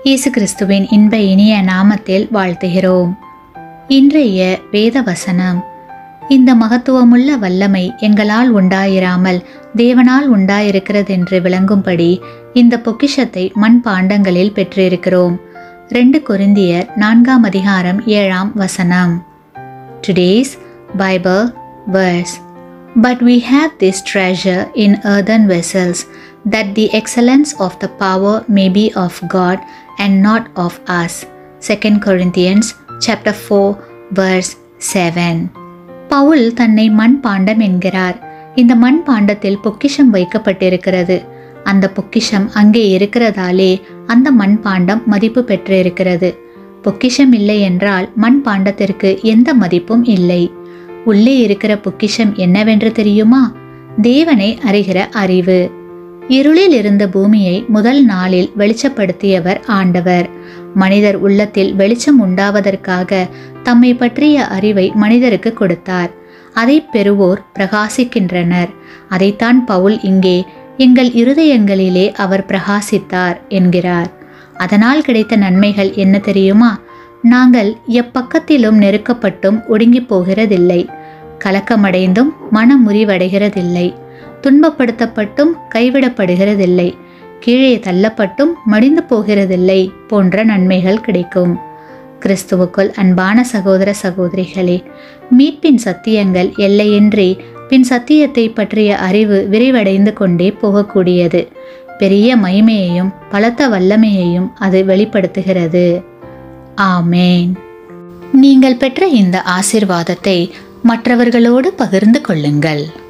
இயேசு கிறிஸ்துவின் இன்ப இனிய நாமத்தில் வாழ்த்துகிறோம். இன்றைய வேத வசனம்: இந்த மகத்துவமுள்ள வல்லமை எங்களால் உண்டாயிராமல் தேவனால் உண்டாயிருக்கிறதென்று விளங்கும்படி இந்த பொக்கிஷத்தை மண் பாண்டங்களில் பெற்றிருக்கிறோம். 2 கொரிந்தியர் 4ஆம் அதிகாரம் 7ஆம் வசனம். Today's Bible verse: But we have this treasure in earthen vessels, that the excellence of the power may be of God and not of us. 2 Corinthians chapter 4 verse 7. Pavul தன்னை மண் பாண்டம் என்கிறார். இந்த மண் பாண்டத்தில் பொக்கிஷம் வைக்கப்பட்டிருக்கிறது. அந்த பொக்கிஷம் அங்கே இருக்கிறதாலே அந்த மண் பாண்டம் மதிப்பு பெற்றிருக்கிறது. பொக்கிஷம் இல்லை என்றால் மண் பாண்டத்திற்கு எந்த மதிப்பும் இல்லை. உள்ளே இருக்கிற பொக்கிஷம் என்னவென்று தெரியுமா? தேவனை அறிகிற அறிவு. இருளில் இருந்த பூமியை முதல் நாளில் வெளிச்சப்படுத்தியவர் ஆண்டவர். மனிதர் உள்ளத்தில் வெளிச்சம் உண்டாவதற்காக தம்மை பற்றிய அறிவை மனிதருக்கு கொடுத்தார். அதை பெறுவோர் பிரகாசிக்கின்றனர். அதைத்தான் பவுல் இங்கே எங்கள் இருதயங்களிலே அவர் பிரகாசித்தார் என்கிறார். அதனால் கிடைத்த நன்மைகள் என்ன தெரியுமா? நாங்கள் எப்பக்கத்திலும் நெருக்கப்பட்டும் ஒடுங்கி போகிறதில்லை, கலக்கமடைந்தும் மனம் முறிவடைகிறதில்லை, துன்பப்படுத்தப்பட்டும் கைவிடப்படுகிறதில்லை, கீழே தள்ளப்பட்டும் மடிந்து போகிறதில்லை போன்ற நன்மைகள் கிடைக்கும். கிறிஸ்துவுக்குள் அன்பான சகோதர சகோதரிகளே, மீட்பின் சத்தியங்கள் எல்லையின்றி பின் சத்தியத்தை பற்றிய அறிவு விரிவடைந்து கொண்டே போகக்கூடியது. பெரிய மகிமையையும் பலத்த வல்லமையையும் அது வெளிப்படுத்துகிறது. ஆமேன். நீங்கள் பெற்ற இந்த ஆசீர்வாதத்தை மற்றவர்களோடு பகிர்ந்து கொள்ளுங்கள்.